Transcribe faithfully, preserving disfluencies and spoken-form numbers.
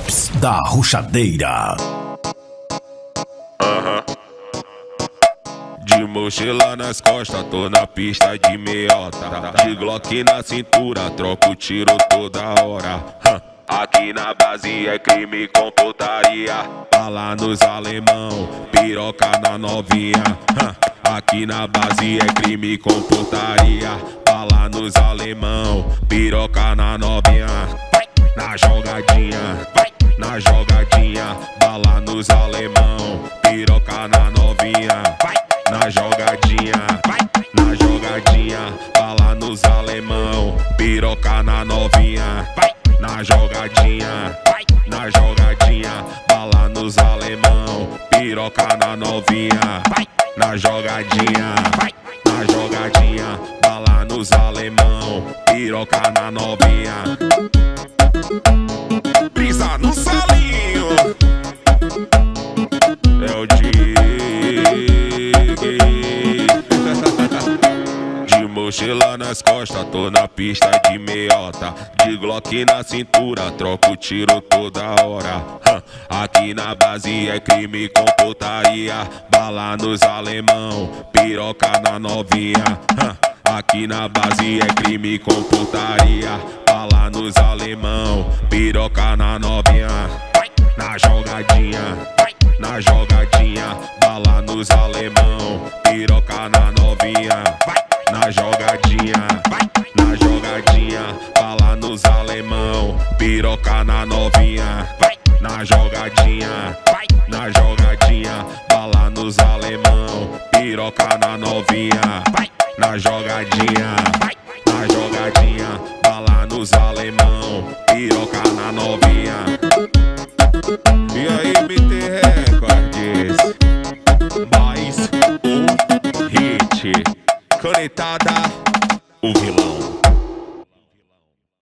Drops da Ruxadeira. Aham. De mochila nas costas, tô na pista de meiota. De Glock na cintura, troco tiro toda hora. Aqui na base é crime com putaria. Bala nos alemão, piroca na novinha. Aqui na base é crime com putaria. Bala nos alemão, piroca na novinha. Na jogadinha, na jogadinha. Bala nos alemão, piroca na novinha. Na jogadinha, na jogadinha. Bala nos alemão, piroca na novinha. Na jogadinha, na jogadinha. Bala nos alemão, piroca na novinha. Na jogadinha, na jogadinha. Bala nos alemão, piroca na novinha. Brisa no salinho, é o Dig. De mochila nas costas, tô na pista de meiota. De Glock na cintura, troco tiro toda hora. Aqui na base é crime com putaria. Bala nos alemão, piroca na novinha. Aqui na base é crime com putaria. Bala nos alemão, piroca na novinha. Na jogadinha, na jogadinha. Bala nos alemão, piroca na novinha. Na jogadinha, na jogadinha. Bala nos alemão, piroca na novinha. Na jogadinha, na jogadinha. Bala nos alemão, piroca na novinha. Na jogadinha, na jogadinha. Bala nos alemão, piroca na novinha. E aí, M T Records, mais um hit. Conectada, o vilão.